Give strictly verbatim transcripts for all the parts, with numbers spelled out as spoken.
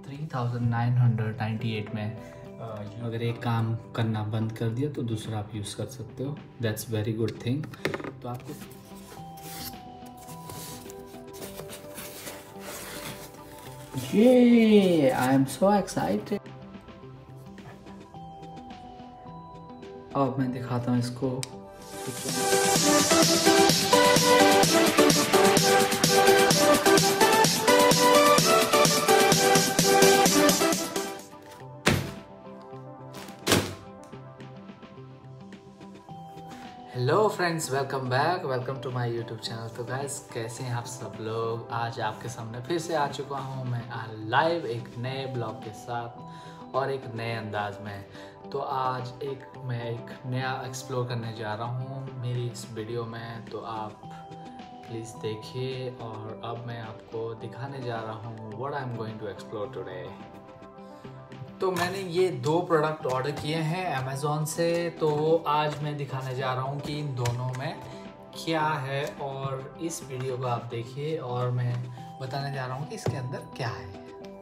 Three thousand nine hundred ninety eight में uh, अगर एक काम करना बंद कर दिया तो दूसरा आप यूज़ कर सकते हो। That's very good thing. तो आपको ये आई एम सो एक्साइटेड। अब मैं दिखाता हूँ इसको। Hello friends, welcome back, welcome to my YouTube channel. तो गाइस, कैसे हैं आप सब लोग? आज आपके सामने फिर से आ चुका हूं मैं लाइव एक नए ब्लॉग के साथ और एक नए अंदाज में। तो आज एक मैं एक नया एक्सप्लोर करने जा रहा हूं मेरी इस वीडियो में, तो आप प्लीज़ देखिए। और अब मैं आपको दिखाने जा रहा हूँ what I am going to explore today. तो मैंने ये दो प्रोडक्ट ऑर्डर किए हैं अमेज़ॉन से, तो आज मैं दिखाने जा रहा हूँ कि इन दोनों में क्या है। और इस वीडियो को आप देखिए और मैं बताने जा रहा हूँ कि इसके अंदर क्या है।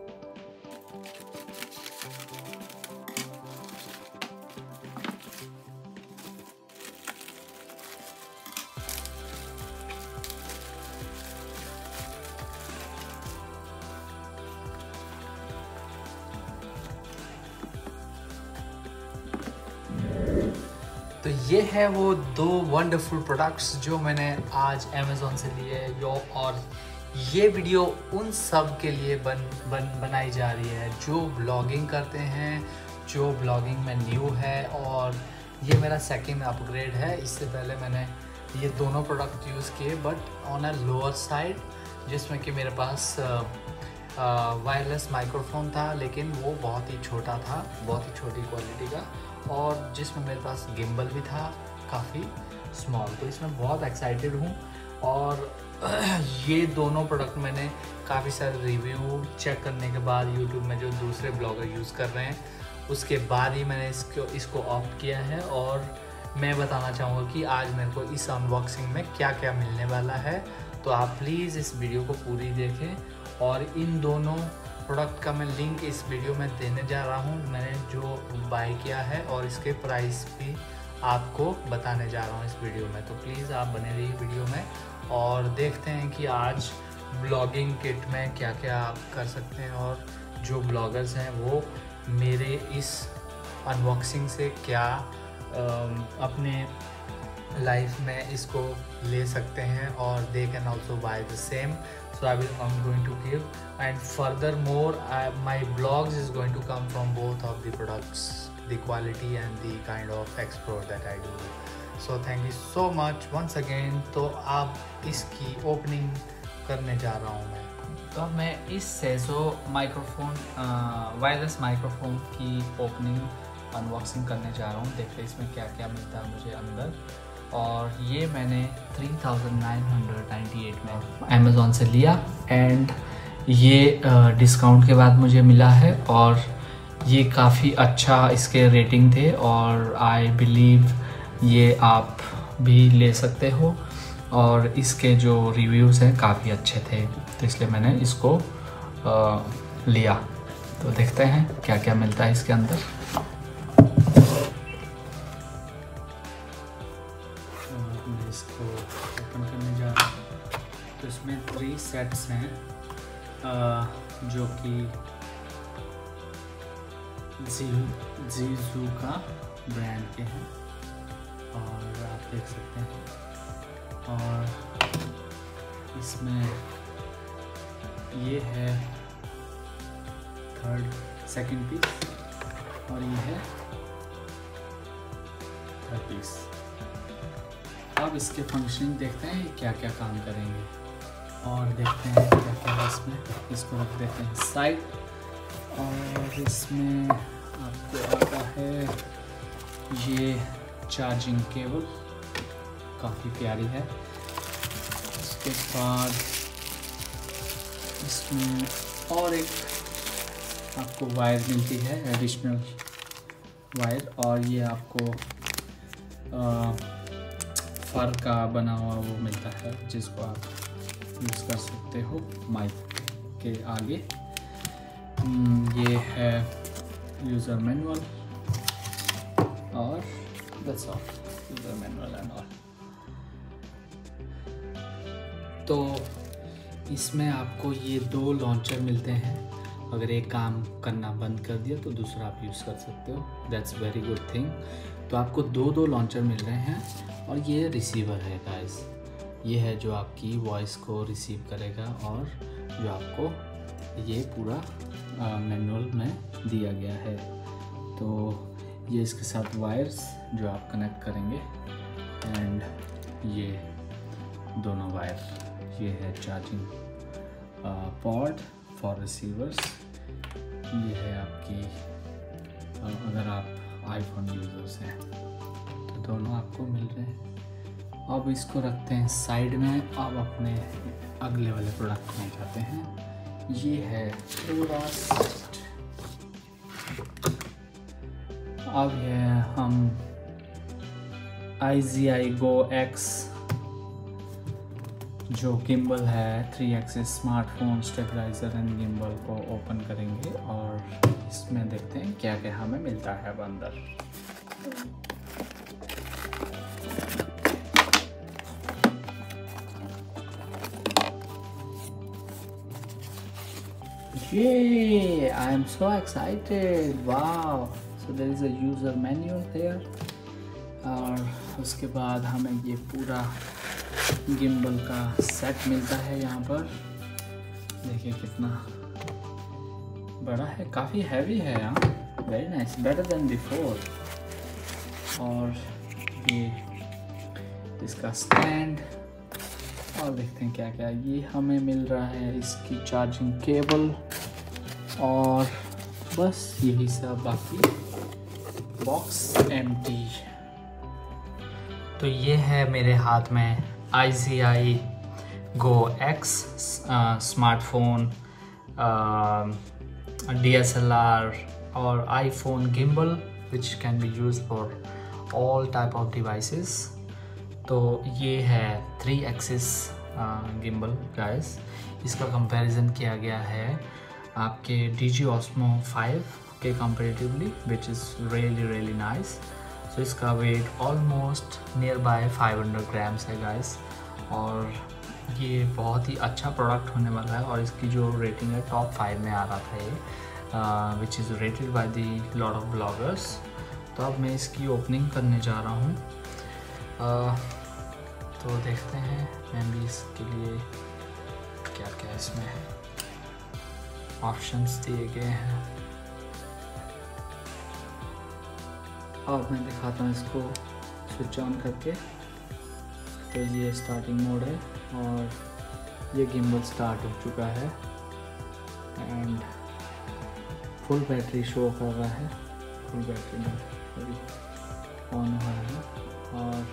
तो ये है वो दो वंडरफुल प्रोडक्ट्स जो मैंने आज अमेज़ॉन से लिए यो। और ये वीडियो उन सब के लिए बन बन बनाई जा रही है जो ब्लॉगिंग करते हैं, जो ब्लॉगिंग में न्यू है। और ये मेरा सेकंड अपग्रेड है। इससे पहले मैंने ये दोनों प्रोडक्ट यूज़ किए but on a lower side, जिसमें कि मेरे पास वायरलेस माइक्रोफोन था, लेकिन वो बहुत ही छोटा था, बहुत ही छोटी क्वालिटी का, और जिसमें मेरे पास गिम्बल भी था काफ़ी स्मॉल। तो इसमें बहुत एक्साइटेड हूँ। और ये दोनों प्रोडक्ट मैंने काफ़ी सारे रिव्यू चेक करने के बाद यूट्यूब में जो दूसरे ब्लॉगर यूज़ कर रहे हैं उसके बाद ही मैंने इसको इसको ऑप्ट किया है। और मैं बताना चाहूँगा कि आज मेरे को इस अनबॉक्सिंग में क्या क्या मिलने वाला है। तो आप प्लीज़ इस वीडियो को पूरी देखें। और इन दोनों प्रोडक्ट का मैं लिंक इस वीडियो में देने जा रहा हूँ, मैंने जो बाय किया है, और इसके प्राइस भी आपको बताने जा रहा हूँ इस वीडियो में। तो प्लीज़ आप बने रहिए वीडियो में और देखते हैं कि आज ब्लॉगिंग किट में क्या क्या आप कर सकते हैं और जो ब्लॉगर्स हैं वो मेरे इस अनबॉक्सिंग से क्या अपने लाइफ में इसको ले सकते हैं। और they can also buy the same. So I will I'm going to give, and furthermore I, my blogs is going to come from both of the products, the quality and the kind of explore that I do. So thank you so much once again। तो अब इसकी opening करने जा रहा हूँ मैं। तो मैं इस सेजो माइक्रोफोन वायरलेस माइक्रोफोन की ओपनिंग अनबॉक्सिंग करने जा रहा हूँ। देखते हैं इसमें क्या क्या मिलता है मुझे अंदर। और ये मैंने three thousand nine hundred ninety eight में अमेज़ॉन से लिया, एंड ये डिस्काउंट के बाद मुझे मिला है। और ये काफ़ी अच्छा इसके रेटिंग थे, और आई बिलीव ये आप भी ले सकते हो। और इसके जो रिव्यूज़ हैं काफ़ी अच्छे थे, तो इसलिए मैंने इसको आ, लिया। तो देखते हैं क्या क्या मिलता है इसके अंदर। इसको ओपन करने जा रहा हूँ। तो इसमें थ्री सेट्स हैं जो कि जी जीजू का ब्रांड के हैं, और आप देख सकते हैं। और इसमें ये है थर्ड सेकंड पीस, और ये है थर्ड पीस। अब इसके फंक्शनिंग देखते हैं क्या क्या काम करेंगे, और देखते हैं क्या क्या है इसमें। इसको रख देते हैं साइड। और इसमें आपको आता है ये चार्जिंग केबल, काफ़ी प्यारी है। उसके बाद इसमें और एक आपको वायर मिलती है, एडिशनल वायर। और ये आपको आ, फर का बना हुआ वो मिलता है, जिसको आप यूज़ कर सकते हो माइक के आगे। ये है यूज़र मैनुअल और that's all, user manual and all. तो इसमें आपको ये दो लॉन्चर मिलते हैं। अगर एक काम करना बंद कर दिया तो दूसरा आप यूज़ कर सकते हो। That's very good thing. तो आपको दो दो लॉन्चर मिल रहे हैं और ये रिसीवर है गाइस। ये है जो आपकी वॉइस को रिसीव करेगा और जो आपको ये पूरा मैनुअल में दिया गया है। तो ये इसके साथ वायर्स जो आप कनेक्ट करेंगे एंड ये दोनों वायर, ये है चार्जिंग पॉड फॉर रिसीवर्स। ये है आपकी uh, अगर आप आईफोन यूज़र्स हैं तो दोनों आपको मिल रहे हैं। अब इसको रखते हैं साइड में। अब अपने अगले वाले प्रोडक्ट में जाते हैं। ये है थोड़ा सेट। अब ये हम I G I go X जो गिम्बल है, three axis smartphone stabiliser and gimbal को ओपन करेंगे और इसमें देखते हैं क्या क्या हमें मिलता है अब अंदर। Yay! I am so excited! Wow! So there is a user manual here. और उसके बाद हमें ये पूरा गिम्बल का सेट मिलता है यहाँ पर। देखिए कितना बड़ा है, काफ़ी हैवी है यहाँ। Very nice, better than before. और ये इसका स्टैंड और देखते हैं क्या क्या ये हमें मिल रहा है। इसकी चार्जिंग केबल और बस यही सब, बाकी बॉक्स एम्प्टी। तो ये है मेरे हाथ में I G I go X smartphone D S L R और iPhone gimbal which can be use for all type of devices. तो ये है थ्री एक्सिस गिम्बल गाइस। इसका कंपैरिजन किया गया है आपके डी जी ऑस्मो फाइव के comparatively, which is really really nice. So इसका weight almost near by five hundred grams है गाइस और ये बहुत ही अच्छा प्रोडक्ट होने वाला है। और इसकी जो रेटिंग है टॉप फाइव में आ रहा था ये, which is rated by the lot of bloggers. तो अब मैं इसकी ओपनिंग करने जा रहा हूँ। uh, तो देखते हैं मैं भी इसके लिए क्या क्या इसमें ऑप्शंस दिए गए हैं। अब मैं दिखाता हूँ इसको स्विच ऑन करके। तो ये स्टार्टिंग मोड है और ये गिम्बल स्टार्ट हो चुका है एंड फुल बैटरी शो कर रहा है। फुल बैटरी में अभी ऑन हुआ है और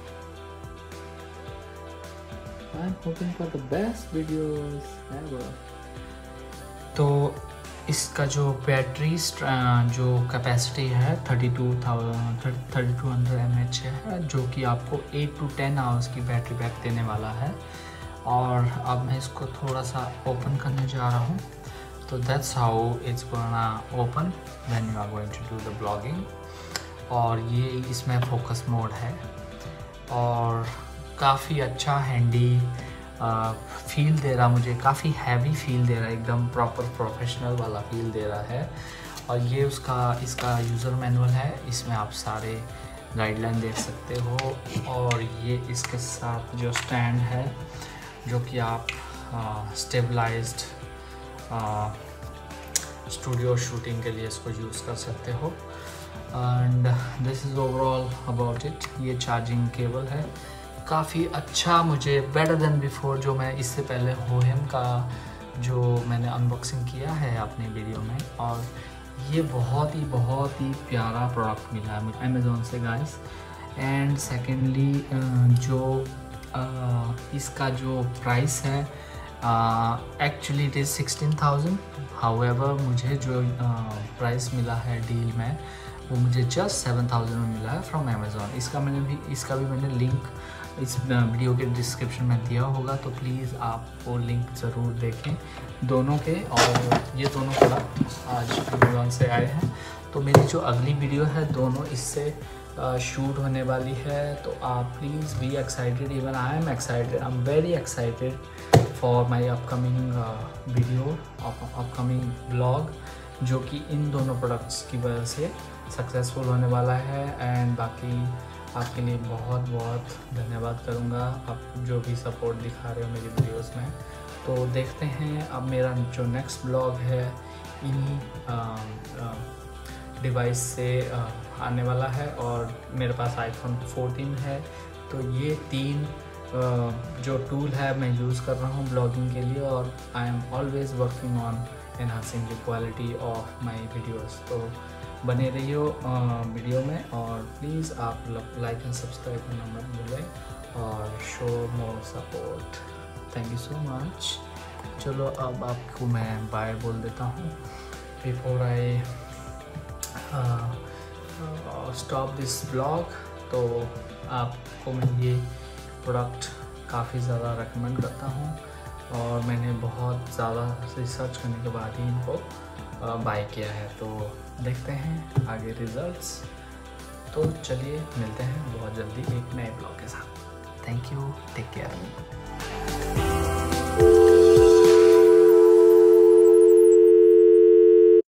I am hoping for the best videos ever. तो इसका जो बैटरी जो कैपेसिटी है thirty two thirty two hundred M H है, जो कि आपको एट टू टेन आवर्स की बैटरी बैक देने वाला है। और अब मैं इसको थोड़ा सा ओपन करने जा रहा हूँ। तो that's how it's gonna open when you are going to do the blogging. और ये इसमें फोकस मोड है और काफ़ी अच्छा हैंडी फील दे रहा, मुझे काफ़ी हैवी फील दे रहा है, एकदम प्रॉपर प्रोफेशनल वाला फील दे रहा है। और ये उसका इसका यूज़र मैनुअल है, इसमें आप सारे गाइडलाइन देख सकते हो। और ये इसके साथ जो स्टैंड है जो कि आप स्टेबलाइज्ड स्टूडियो शूटिंग के लिए इसको यूज़ कर सकते हो। And this is overall about it. ये चार्जिंग केबल है, काफ़ी अच्छा, मुझे बेटर देन बिफोर जो मैं इससे पहले होहेम का जो मैंने अनबॉक्सिंग किया है अपने वीडियो में। और ये बहुत ही बहुत ही प्यारा प्रोडक्ट मिला है मुझे अमेज़ॉन से गाइस। एंड सेकेंडली जो uh, इसका जो प्राइस है actually it is sixteen thousand. However मुझे जो प्राइस uh, मिला है डील में वो मुझे जस्ट सेवन थाउजेंड में मिला है फ्रॉम अमेज़ॉन। इसका मैंने भी इसका भी मैंने लिंक इस वीडियो के डिस्क्रिप्शन में दिया होगा, तो प्लीज़ आप वो लिंक ज़रूर देखें दोनों के। और ये दोनों प्रोडक्ट आज अमेज़ॉन से आए हैं, तो मेरी जो अगली वीडियो है दोनों इससे शूट होने वाली है। तो आप please be excited, even I am excited, I am very excited for my upcoming video, upcoming blog, जो कि इन दोनों प्रोडक्ट्स की वजह से सक्सेसफुल होने वाला है। एंड बाकी आपके लिए बहुत बहुत धन्यवाद करूँगा, आप जो भी सपोर्ट दिखा रहे हो मेरी वीडियोस में। तो देखते हैं अब मेरा जो नेक्स्ट ब्लॉग है इन्हीं डिवाइस से आ, आने वाला है। और मेरे पास आईफोन फोर्टीन है, तो ये तीन आ, जो टूल है मैं यूज़ कर रहा हूँ ब्लॉगिंग के लिए। और I am always working on enhancing the quality of my videos. तो बने रहिए वीडियो में, और प्लीज़ आप लाइक एंड सब्सक्राइब करना मत भूलें और show more support. Thank you so much. चलो अब आपको मैं बाय बोल देता हूँ before I stop this blog. तो आपको मैं ये प्रोडक्ट काफ़ी ज़्यादा रेकमेंड करता हूँ, और मैंने बहुत ज़्यादा रिसर्च करने के बाद ही इनको बाय किया है। तो देखते हैं आगे रिजल्ट्स। तो चलिए मिलते हैं बहुत जल्दी एक नए ब्लॉग के साथ। Thank you, take care.